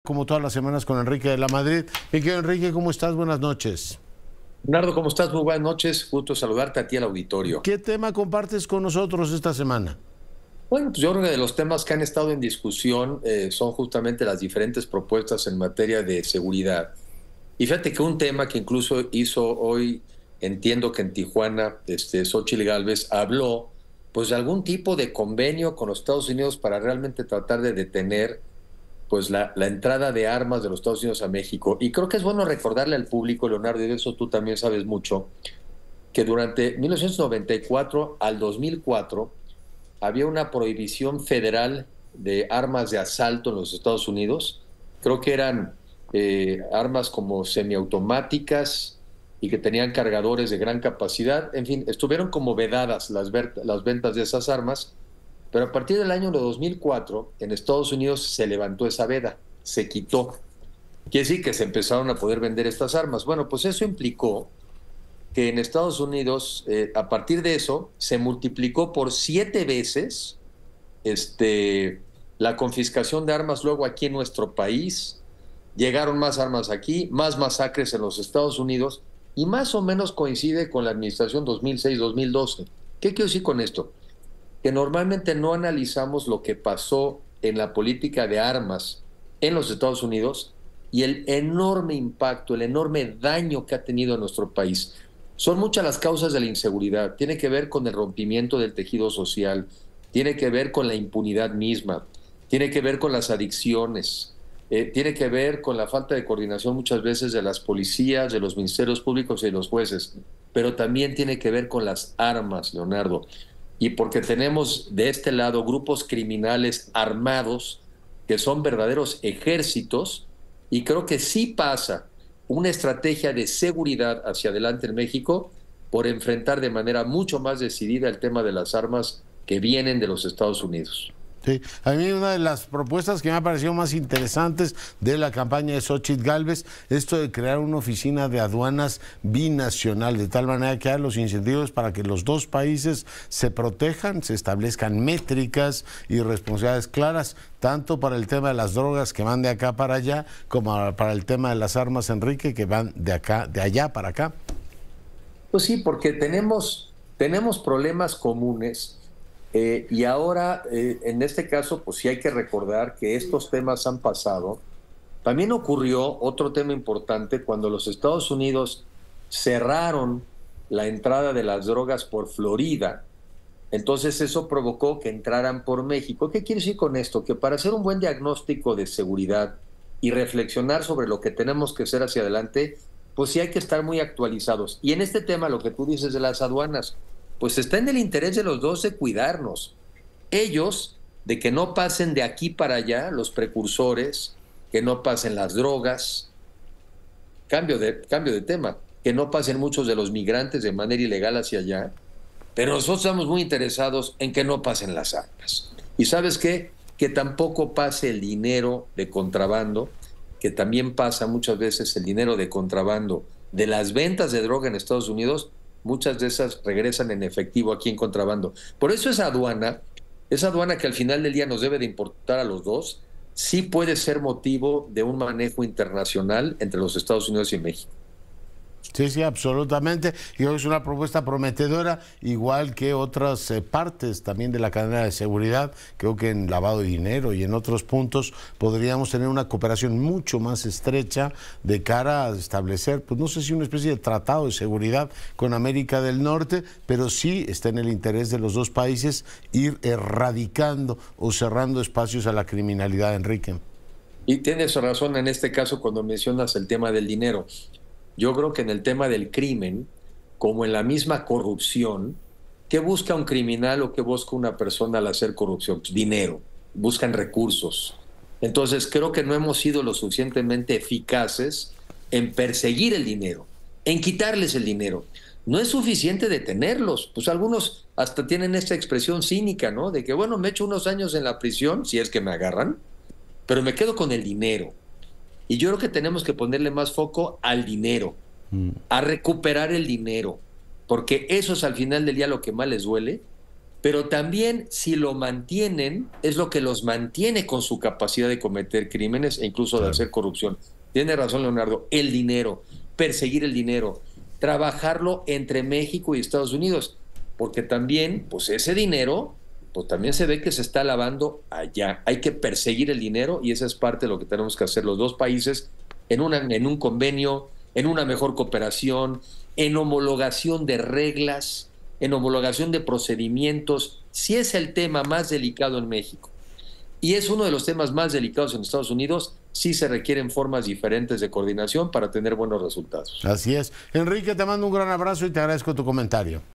Como todas las semanas con Enrique de la Madrid. Mi querido Enrique, ¿cómo estás? Buenas noches. Leonardo, ¿cómo estás? Muy buenas noches. Gusto saludarte a ti al auditorio. ¿Qué tema compartes con nosotros esta semana? Bueno, pues yo creo que de los temas que han estado en discusión son justamente las diferentes propuestas en materia de seguridad. Y fíjate que un tema que incluso hizo hoy, entiendo que en Tijuana, Xóchitl Gálvez habló, pues de algún tipo de convenio con los Estados Unidos para realmente tratar de detener pues la entrada de armas de los Estados Unidos a México. Y creo que es bueno recordarle al público, Leonardo, y de eso tú también sabes mucho, que durante 1994 al 2004 había una prohibición federal de armas de asalto en los Estados Unidos. Creo que eran armas como semiautomáticas y que tenían cargadores de gran capacidad. En fin, estuvieron como vedadas las ventas de esas armas, pero a partir del año 2004 en Estados Unidos se levantó esa veda, se quitó. Quiere decir que se empezaron a poder vender estas armas. Bueno, pues eso implicó que en Estados Unidos, a partir de eso, se multiplicó por 7 veces la confiscación de armas luego aquí en nuestro país. Llegaron más armas aquí, más masacres en los Estados Unidos y más o menos coincide con la administración 2006-2012. ¿Qué quiero decir con esto? Que normalmente no analizamos lo que pasó en la política de armas en los Estados Unidos y el enorme impacto, el enorme daño que ha tenido en nuestro país. Son muchas las causas de la inseguridad. Tiene que ver con el rompimiento del tejido social, tiene que ver con la impunidad misma, tiene que ver con las adicciones, tiene que ver con la falta de coordinación muchas veces de las policías, de los ministerios públicos y de los jueces, pero también tiene que ver con las armas, Leonardo. Y porque tenemos de este lado grupos criminales armados que son verdaderos ejércitos, y creo que sí pasa una estrategia de seguridad hacia adelante en México por enfrentar de manera mucho más decidida el tema de las armas que vienen de los Estados Unidos. Sí, a mí una de las propuestas que me ha parecido más interesantes de la campaña de Xóchitl Gálvez, esto de crear una oficina de aduanas binacional, de tal manera que haya los incentivos para que los dos países se protejan, se establezcan métricas y responsabilidades claras, tanto para el tema de las drogas que van de acá para allá, como para el tema de las armas, Enrique, que van de acá, de allá para acá. Pues sí, porque tenemos problemas comunes. Y ahora, en este caso, pues sí hay que recordar que estos temas han pasado. También ocurrió otro tema importante cuando los Estados Unidos cerraron la entrada de las drogas por Florida. Entonces eso provocó que entraran por México. ¿Qué quiere decir con esto? Que para hacer un buen diagnóstico de seguridad y reflexionar sobre lo que tenemos que hacer hacia adelante, pues sí hay que estar muy actualizados. Y en este tema, lo que tú dices de las aduanas, pues está en el interés de los dos de cuidarnos. Ellos, de que no pasen de aquí para allá los precursores, que no pasen las drogas, cambio de tema, que no pasen muchos de los migrantes de manera ilegal hacia allá, pero nosotros estamos muy interesados en que no pasen las armas. ¿Y sabes qué? Que tampoco pase el dinero de contrabando, que también pasa muchas veces el dinero de contrabando de las ventas de droga en Estados Unidos. Muchas de esas regresan en efectivo aquí en contrabando. Por eso esa aduana que al final del día nos debe de importar a los dos, sí puede ser motivo de un manejo internacional entre los Estados Unidos y México. Sí, sí, absolutamente. Y es una propuesta prometedora, igual que otras partes también de la cadena de seguridad. Creo que en lavado de dinero y en otros puntos podríamos tener una cooperación mucho más estrecha de cara a establecer, pues no sé si una especie de tratado de seguridad con América del Norte, pero sí está en el interés de los dos países ir erradicando o cerrando espacios a la criminalidad, Enrique. Y tienes razón en este caso cuando mencionas el tema del dinero. Yo creo que en el tema del crimen, como en la misma corrupción, ¿qué busca un criminal o qué busca una persona al hacer corrupción? Pues dinero, buscan recursos. Entonces creo que no hemos sido lo suficientemente eficaces en perseguir el dinero, en quitarles el dinero. No es suficiente detenerlos, pues algunos hasta tienen esta expresión cínica, ¿no? De que, bueno, me echo unos años en la prisión, si es que me agarran, pero me quedo con el dinero. Y yo creo que tenemos que ponerle más foco al dinero, a recuperar el dinero, porque eso es al final del día lo que más les duele, pero también si lo mantienen, es lo que los mantiene con su capacidad de cometer crímenes e incluso de hacer corrupción. Tiene razón, Leonardo, el dinero, perseguir el dinero, trabajarlo entre México y Estados Unidos, porque también, pues ese dinero, pues también se ve que se está lavando allá. Hay que perseguir el dinero y esa es parte de lo que tenemos que hacer los dos países en un convenio, en una mejor cooperación, en homologación de reglas, en homologación de procedimientos. Si es el tema más delicado en México y es uno de los temas más delicados en Estados Unidos, sí se requieren formas diferentes de coordinación para tener buenos resultados. Así es. Enrique, te mando un gran abrazo y te agradezco tu comentario.